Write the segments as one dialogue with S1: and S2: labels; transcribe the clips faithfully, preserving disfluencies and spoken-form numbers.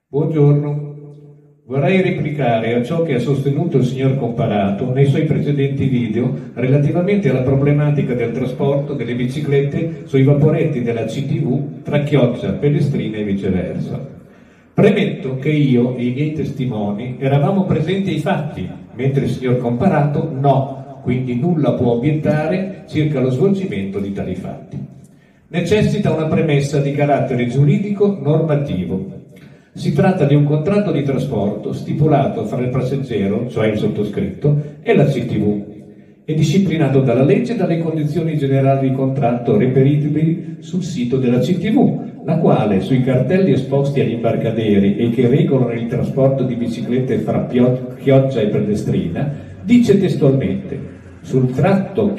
S1: Buongiorno. Vorrei replicare a ciò che ha sostenuto il signor Comparato nei suoi precedenti video relativamente alla problematica del trasporto delle biciclette sui vaporetti della C T V tra Chioggia, Pellestrina e viceversa. Premetto che io e i miei testimoni eravamo presenti ai fatti, mentre il signor Comparato no, quindi nulla può obiettare circa lo svolgimento di tali fatti. Necessita una premessa di carattere giuridico normativo. Si tratta di un contratto di trasporto stipulato fra il passeggero, cioè il sottoscritto, e la C T V. È disciplinato dalla legge e dalle condizioni generali di contratto reperibili sul sito della C T V, la quale, sui cartelli esposti agli imbarcaderi e che regolano il trasporto di biciclette fra Chioggia e Pellestrina, dice testualmente: sul tratto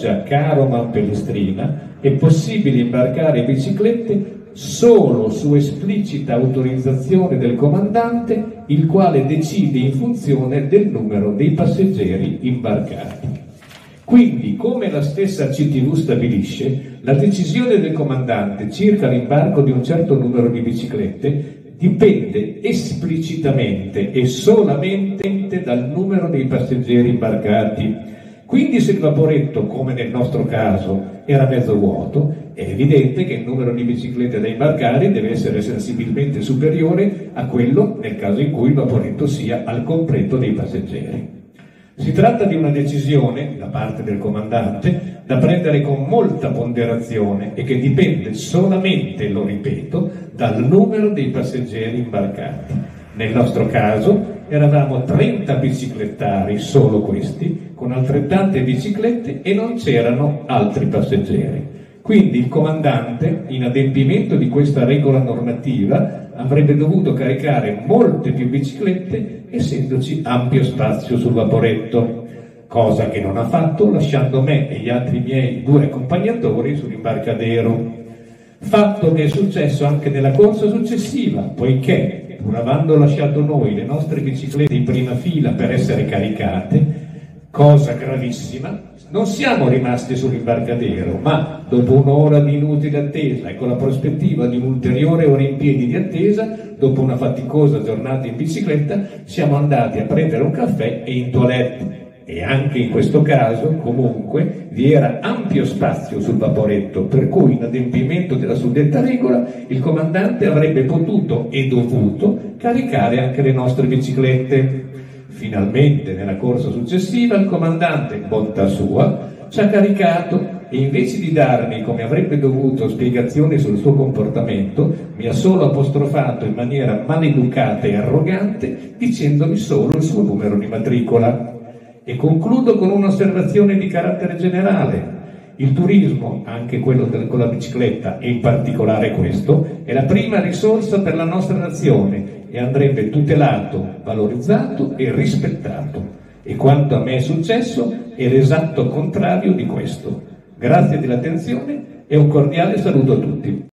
S1: Chioggia-Caroman-Pellestrina è possibile imbarcare biciclette solo su esplicita autorizzazione del comandante, il quale decide in funzione del numero dei passeggeri imbarcati. Quindi, come la stessa C T V stabilisce, la decisione del comandante circa l'imbarco di un certo numero di biciclette dipende esplicitamente e solamente dal numero dei passeggeri imbarcati. Quindi se il vaporetto, come nel nostro caso, era mezzo vuoto, è evidente che il numero di biciclette da imbarcare deve essere sensibilmente superiore a quello nel caso in cui il vaporetto sia al completo dei passeggeri. Si tratta di una decisione, da parte del comandante, da prendere con molta ponderazione e che dipende solamente, lo ripeto, dal numero dei passeggeri imbarcati. Nel nostro caso eravamo trenta biciclettari, solo questi, con altrettante biciclette e non c'erano altri passeggeri. Quindi il comandante, in adempimento di questa regola normativa, avrebbe dovuto caricare molte più biciclette, essendoci ampio spazio sul vaporetto, cosa che non ha fatto, lasciando me e gli altri miei due accompagnatori sull'imbarcadero. Fatto che è successo anche nella corsa successiva, poiché, pur avendo lasciato noi le nostre biciclette in prima fila per essere caricate, cosa gravissima, non siamo rimasti sull'imbarcadero, ma dopo un'ora di inutile attesa e con la prospettiva di un'ulteriore ora in piedi di attesa, dopo una faticosa giornata in bicicletta, siamo andati a prendere un caffè e in toilette. E anche in questo caso, comunque, vi era ampio spazio sul vaporetto, per cui in adempimento della suddetta regola, il comandante avrebbe potuto e dovuto caricare anche le nostre biciclette. Finalmente, nella corsa successiva, il comandante, bontà sua, ci ha caricato e invece di darmi, come avrebbe dovuto, spiegazioni sul suo comportamento, mi ha solo apostrofato in maniera maleducata e arrogante, dicendomi solo il suo numero di matricola. E concludo con un'osservazione di carattere generale. Il turismo, anche quello del, con la bicicletta, e in particolare questo, è la prima risorsa per la nostra nazione e andrebbe tutelato, valorizzato e rispettato. E quanto a me è successo è l'esatto contrario di questo. Grazie dell'attenzione e un cordiale saluto a tutti.